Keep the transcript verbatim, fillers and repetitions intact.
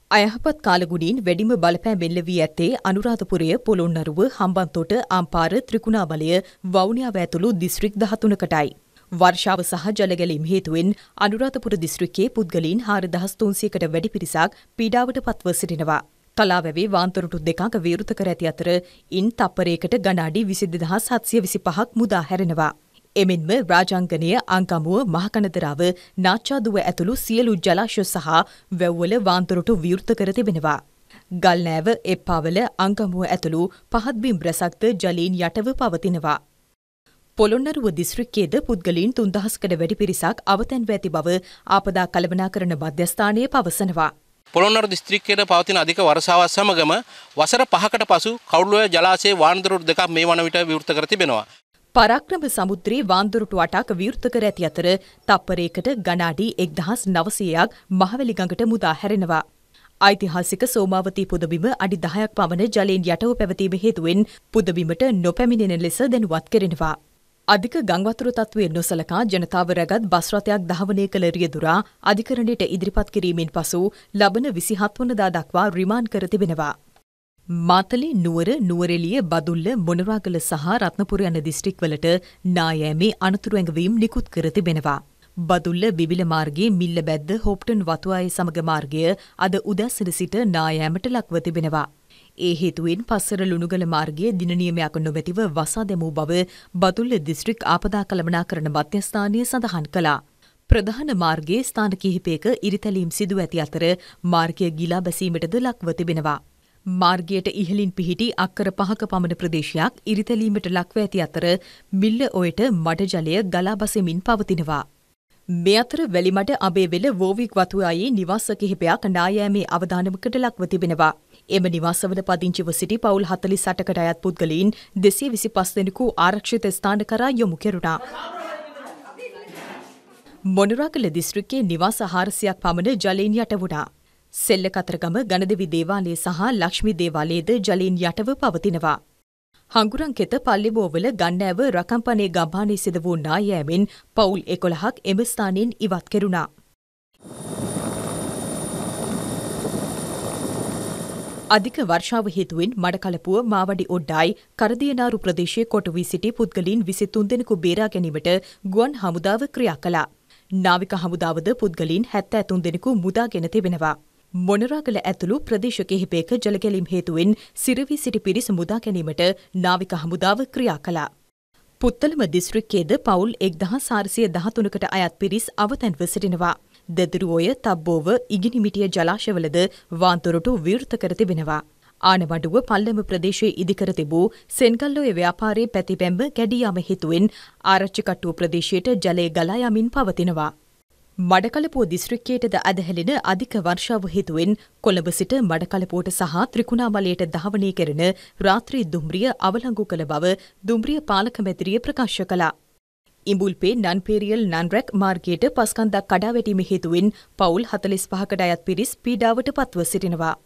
අයහපත් කාලගුණීන් වැඩිම බලපෑම් එල්ල වී ඇත්තේ අනුරාධපුරය, පොළොන්නරුව, හම්බන්තොට, අම්පාර, ත්‍රිකුණාමලය, වවුනියාව ඇතුළු දිස්ත්‍රික් දහතුනකටයි. වර්ෂාව සහ ජලගැලීම් හේතුවෙන් අනුරාධපුර දිස්ත්‍රික්කයේ පුද්ගලයන් හාරදහස් තුන්සියයකට වැඩි පිරිසක් පීඩාවට පත්ව සිටිනවා. තලාවැවේ වාන්තොරටු දෙකක් විවෘත කර ඇති අතර ඉන් තප්පරයකට ගණාඩි විසි දෙදහස් හත්සිය විසිපහක් මුදා හැරෙනවා. එමෙන්ම රාජාංගනය, අංකමුව, මහකනදරාව, නාච්චාදුව ඇතුළු සියලු ජලාශය සහ වැව්වල වාන්තොරටු විවෘත කර තිබෙනවා. ගල්නෑව, එප්පාවල, අංකමුව ඇතුළු පහත් බිම් රැසක්ද ජලයෙන් යටව පවතිනවා. පොළොන්නරුව දිස්ත්‍රික්කයේද පුද්ගලයන් තුන්දහසකට වැඩි පිරිසක් අවතැන්ව ඇති බව ආපදා කළමනාකරණ මධ්‍යස්ථානය පවසනවා. පොළොන්නරුව දිස්ත්‍රික්කයේ පවතින අධික වර්ෂාවත් සමගම වසර පහකට පසු කවුළුව ජලාශයේ වාන්දොරටු දෙකක් මේ වන විට විවෘත කර තිබෙනවා. පරාක්‍රම සමුද්‍රයේ වාන්දොරටු අටක් විවෘත කර ඇති අතර තප්පරයකට ගණාඩි එක්දහස් නවසියයක් මහවැලි ගඟට මුදා හැරෙනවා. ඓතිහාසික සෝමාවතී පුදබිම අඩි දහයක් පමණ ජලයෙන් යටව පැවතීම හේතුවෙන් පුදබිමට නොපැමිණෙන ලෙස දැනුවත් කෙරෙනවා. අධික ගංවතුර තත්ත්වය නොසලකා ජනතාව රැගත් බස් රථයක් ධාවනය කළ රියදුරා අධිකරණයට ඉදිරිපත් කිරීමෙන් පසු ලබන විසිහත් වනදා දක්වා රිමාන්ඩ් කර තිබෙනවා. මාතලේ, නුවර, නුවරඑළිය, බදුල්ල, මොනරාගල සහ රත්නපුර යන දිස්ත්‍රික්වලට නායෑමේ අනතුරු ඇඟවීම් නිකුත් කර තිබෙනවා. බදුල්ල බිබිල මාර්ගයේ මිල්ලබැද්ද හොප්ටන් වතුආයේ සමග මාර්ගය අද උදැසන සිට නායෑමට ලක්ව තිබෙනවා. ඒ හේතුවෙන් පස්සර ලුණුගල මාර්ගයේ දින නියමයක් නොමැතිව වසා දැමූ බව බදුල්ල දිස්ත්‍රික් ආපදා කළමනාකරණ මධ්‍යස්ථානය සඳහන් කළා. ප්‍රධාන මාර්ගයේ ස්ථාන කිහිපයක ඉරිතැලීම් සිදුව ඇති අතර මාර්ගය ගිලා බැසීමටද ලක්ව තිබෙනවා. මාර්ගයට ඉහළින් පිහිටි අක්කර පහක පමණ ප්‍රදේශයක් ඉරිතැලීමට ලක්ව ඇති අතර මිල්ල ඔයට මඩ ජලය ගලා බසමින් පවතිනවා. මේ අතර වැලිමඩ අබේවෙල වෝවික් වතුආයේ නිවාස කිහිපයක් නායෑමේ අවදානමකට ලක්ව තිබෙනවා. එම නිවාසවල පදිංචිව සිටි පවුල් හතළිස් අටකට අයත් පුද්ගලයන් දෙසිය විසිපස් දෙනෙකු ආරක්ෂිත ස්ථාන කරා යොමු කෙරුණා. මොනරාගල දිස්ත්‍රික්කයේ නිවාස හාරසියක් පමණ ජලයෙන් යට වුණා. සෙල්ල කතරගම ගණදෙවි දේවාලය සහ ලක්ෂ්මී දේවාලයේද ජලයෙන් යටව පවතිනවා. හංගුරන්කෙත පල්ලිබෝවල ගන්නෑව රකම්පනේ ගම්මානයේ සිද වූ නායෑමෙන් පවුල් එකොළහක් එම ස්ථානයෙන් ඉවත් කෙරුණා. අධික වර්ෂාව හේතුවෙන් මඩකලපුව, මාවඩි ඔඩ්ඩායි, කරදියනාරු ප්‍රදේශයේ කොටු වී සිටි පුද්ගලයන් විසිතුන් දෙනෙකු බේරා ගැනීමට ගුවන් හමුදාව ක්‍රියා කළා. නාවික හමුදාවද පුද්ගලයන් හැත්තෑ තුන් දෙනෙකු මුදාගෙන තිබෙනවා. මොනරාගල ඇතුළු ප්‍රදේශ කිහිපයක ජලගැලීම් හේතුවෙන් සිරවී සිටි පිරිස මුදා ගැනීමට නාවික හමුදාව ක්‍රියා කළා. පුත්තලම දිස්ත්‍රික්කයේද පවුල් එක්දහස් හාරසිය දහතුනකට අයත් පිරිස් අවතැන්ව සිටිනවා. දෙදරුඔය, තබ්බෝව, ඉගිනිමිටිය ජලාශවලද වාන්තොරටු විවෘත කර තිබෙනවා. ආනමඩුව පල්ලම ප්‍රදේශයේ ඉදිකර තිබූ සෙන්ගල්ලොය ව්‍යාපාරයේ පැතිබැම්ම කැඩී යාම හේතුවෙන් ආරච්චිකට්ටුව ප්‍රදේශයට ජලය ගලා යමින් පවතිනවා. මඩකලපුව දිස්ත්‍රික්කයටද ඇදහැලෙන අධික වර්ෂාව හේතුවෙන් කොළඹ සිට මඩකලපුවට සහ ත්‍රිකුණාමලයට ධාවනය කෙරෙන රාත්‍රී දුම්රිය අවලංගු කළ බව දුම්රිය පාලක මැදිරිය ප්‍රකාශ කළා. ඉඹුල්පේ නන්පේරියල් නන්රැක් මාර්ගයට පස්කන්දක් කඩා වැටීම හේතුවෙන් පවුල් හතළිස් පහකට අයත් පිරිස් පීඩාවට පත්ව සිටිනවා.